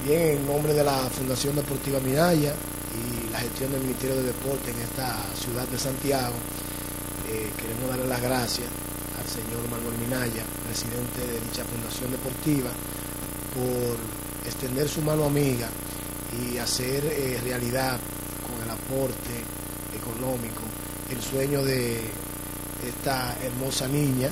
Bien, en nombre de la Fundación Deportiva Minaya y la gestión del Ministerio de Deporte en esta ciudad de Santiago, queremos darle las gracias al señor Manuel Minaya, presidente de dicha Fundación Deportiva, por extender su mano amiga y hacer realidad con el aporte económico el sueño de esta hermosa niña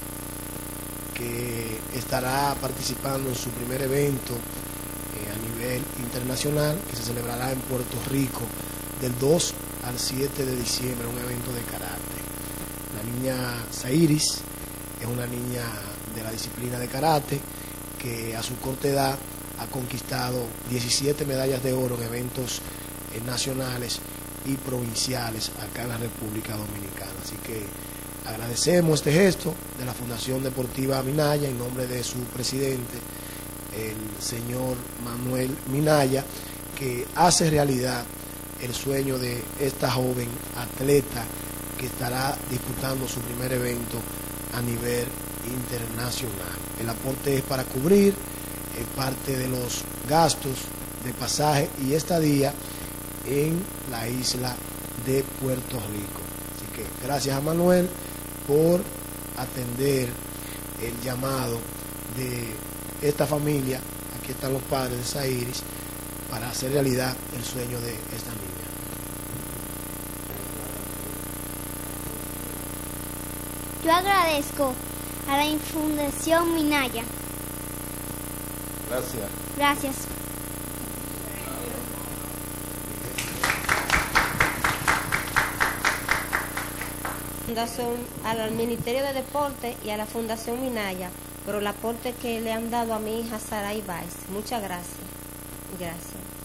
que estará participando en su primer evento a nivel internacional, que se celebrará en Puerto Rico del 2 al 7 de diciembre, un evento de karate. La niña Zairis es una niña de la disciplina de karate que a su corta edad ha conquistado 17 medallas de oro en eventos nacionales y provinciales acá en la República Dominicana. Así que agradecemos este gesto de la Fundación Deportiva Minaya en nombre de su presidente, el señor Manuel Minaya, que hace realidad el sueño de esta joven atleta que estará disputando su primer evento a nivel internacional. El aporte es para cubrir parte de los gastos de pasaje y estadía en la isla de Puerto Rico. Así que gracias a Manuel por atender el llamado de esta familia. Aquí están los padres de Zairis para hacer realidad el sueño de esta niña. Yo agradezco a la Fundación Minaya. Gracias. Gracias. Al Ministerio de Deporte y a la Fundación Minaya por el aporte que le han dado a mi hija Saray Báez. Muchas gracias. Gracias.